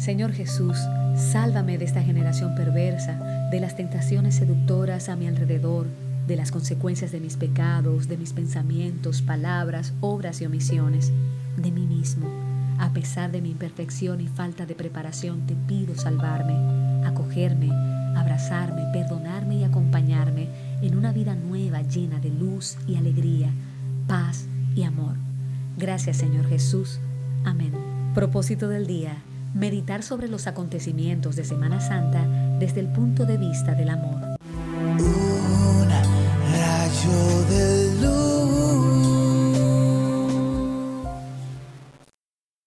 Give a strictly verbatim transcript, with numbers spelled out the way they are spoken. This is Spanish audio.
Señor Jesús, sálvame de esta generación perversa, de las tentaciones seductoras a mi alrededor, de las consecuencias de mis pecados, de mis pensamientos, palabras, obras y omisiones, de mí mismo. A pesar de mi imperfección y falta de preparación, te pido salvarme, acogerme, abrazarme, perdonarme y acompañarme en una vida nueva llena de luz y alegría, paz y amor. Gracias, Señor Jesús. Amén. Propósito del día: meditar sobre los acontecimientos de Semana Santa desde el punto de vista del amor. Un rayo de